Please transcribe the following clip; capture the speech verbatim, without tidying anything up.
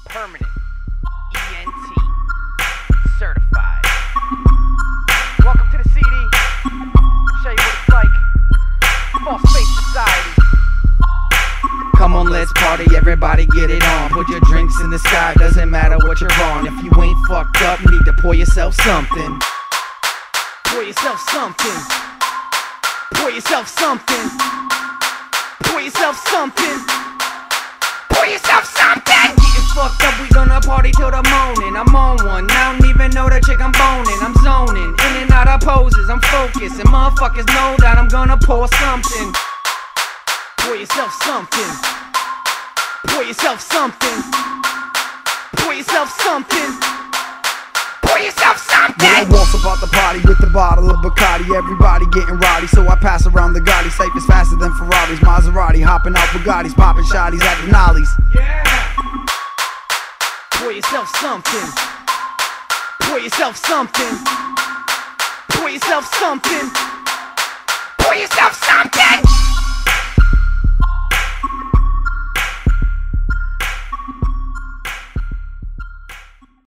Permanent E N T certified. Welcome to the C D. Show you what it's like. False Face Society. Come on, let's party, everybody get it on. Put your drinks in the sky, doesn't matter what you're on. If you ain't fucked up, you need to pour yourself something. Pour yourself something. Pour yourself something. Pour yourself something. Pour yourself something. Getting fucked up, we gonna party till the morning. I'm on one, I don't even know the chick I'm boning. I'm zoning, in and out of poses, I'm focused. And motherfuckers know that I'm gonna pour something. Pour yourself something. Pour yourself something. Pour yourself something. Pour yourself something. When I walk about the party with the bottle of Bacardi, everybody getting rowdy, so I pass around the Gotti. Safe is faster than Ferraris, Maserati, hopping out Bugattis, popping shotties at Denali's. Yeah. Pour yourself something. Pour yourself something. Pour yourself something.